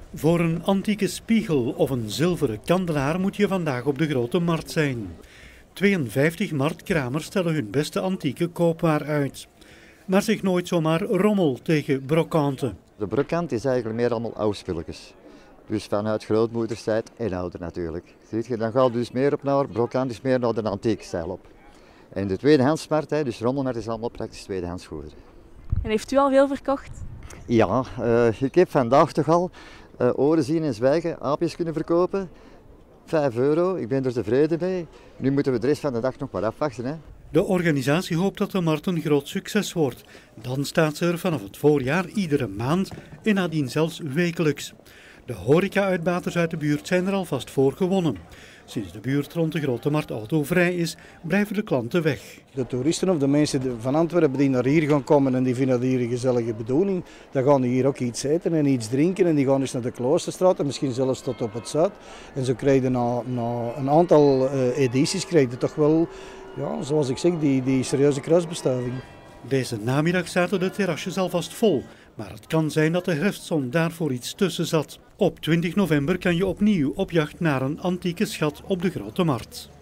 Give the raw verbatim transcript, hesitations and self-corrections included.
Voor een antieke spiegel of een zilveren kandelaar moet je vandaag op de Grote Markt zijn. tweeënvijftig marktkramers stellen hun beste antieke koopwaar uit. Maar zeg nooit zomaar rommel tegen brokante. De brokant is eigenlijk meer allemaal oudspulletjes. Dus vanuit grootmoederstijd en ouder natuurlijk. Ziet je, dan gaat het dus meer op naar, brokant is meer naar de antieke stijl op. En de tweedehandsmarkt, dus rommelmarkt is allemaal praktisch tweedehands goederen. En heeft u al veel verkocht? Ja, uh, ik heb vandaag toch al uh, oren zien en zwijgen, aapjes kunnen verkopen. vijf euro, ik ben er tevreden mee. Nu moeten we de rest van de dag nog maar afwachten. Hè. De organisatie hoopt dat de markt een groot succes wordt. Dan staat ze er vanaf het voorjaar iedere maand en nadien zelfs wekelijks. De horeca-uitbaters uit de buurt zijn er alvast voor gewonnen. Sinds de buurt rond de Grote Markt autovrij is, blijven de klanten weg. De toeristen of de mensen van Antwerpen die naar hier gaan komen en die vinden hier een gezellige bedoeling, dan gaan die hier ook iets eten en iets drinken en die gaan dus naar de Kloosterstraat en misschien zelfs tot op het Zuid. En zo krijg je na, na een aantal uh, edities krijg je toch wel, ja, zoals ik zeg, die, die serieuze kruisbestuiving. Deze namiddag zaten de terrasjes alvast vol, maar het kan zijn dat de herfstzon daarvoor iets tussen zat. Op twintig november kan je opnieuw op jacht naar een antieke schat op de Grote Markt.